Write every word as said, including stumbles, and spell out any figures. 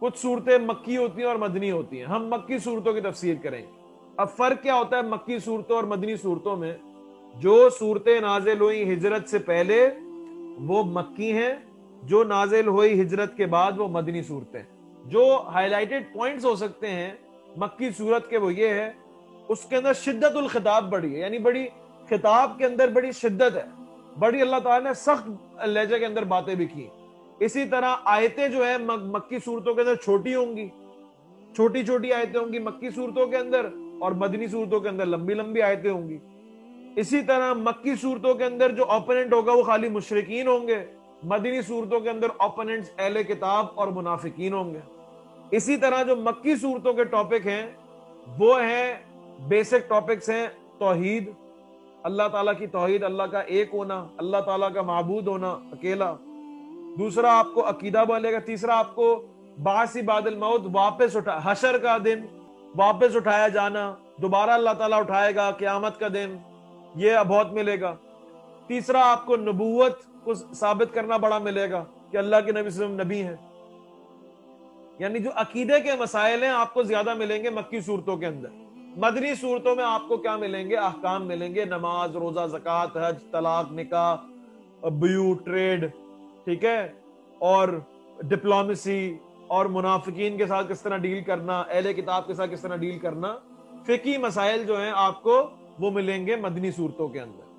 کچھ صورتیں مکی ہوتی ہیں اور مدنی ہوتی ہیں. ہم مکی صورتوں کی تفسیر کریں گے. اب فرق کیا ہوتا ہے مکی صورتوں اور مدنی صورتوں میں؟ جو صورتیں نازل ہوئی ہجرت سے پہلے وہ مکی ہیں، جو نازل ہوئی ہجرت کے بعد وہ مدنی صورتیں. جو ہائی لائٹڈ پوائنٹس ہو سکتے ہیں مکی صورت کے وہ یہ ہے، اس کے اندر شدت الخطاب بڑی ہے، یعنی بڑی خطاب کے اندر بڑی شدت ہے، بڑی اللہ تعالیٰ نے سخت لہجے کے اندر باتیں بھی کی. اسی طرح آیتیں جو ہے مکی صورتوں کے اندر چھوٹی ہوں گی، چھوٹی چھوٹی آیتیں ہوں گی مکی صورتوں کے اندر، اور مدنی صورتوں کے اندر لمبی لمبی آیتیں ہوں گی. اسی طرح مکی صورتوں کے اندر جو اوپوننٹ ہوگا وہ خالی مشرکین ہوں گے، مدنی صورتوں کے اندر اوپوننٹس اہل کتاب اور منافقین ہوں گے. اسی طرح جو مکی صورتوں کے ٹاپک ہیں وہ ہیں بیسک ٹاپکس ہیں توحید، اللہ تعالیٰ کی توحید، اللہ کا ایک ہونا، اللہ تعالیٰ کا معبود ہونا اکیلا. دوسرا آپ کو عقیدہ بولے گا. تیسرا آپ کو بعث بعد الموت، واپس اٹھا حشر کا دن، واپس اٹھایا جانا، دوبارہ اللہ تعالیٰ اٹھائے گا، قیامت کا دن، یہ بہت ملے گا. تیسرا آپ کو نبوت کو ثابت کرنا بڑا ملے گا کہ اللہ کے نبی صلی اللہ علیہ وسلم نبی ہیں. یعنی جو عقیدے کے مسائل ہیں آپ کو زیادہ ملیں گے مکی صورتوں کے اندر. مدنی صورتوں میں آپ کو کیا ملیں گے؟ احکام ملیں گے، نماز، روزہ، زکوٰۃ، حج، طلاق، نکاح، بیوع، ٹریڈ، ٹھیک ہے، اور ڈپلومیسی، اور منافقین کے ساتھ کس طرح ڈیل کرنا، اہل کتاب کے ساتھ کس طرح ڈیل کرنا. فقہی مسائل جو ہیں آپ کو وہ ملیں گے مدنی صورتوں کے اندر.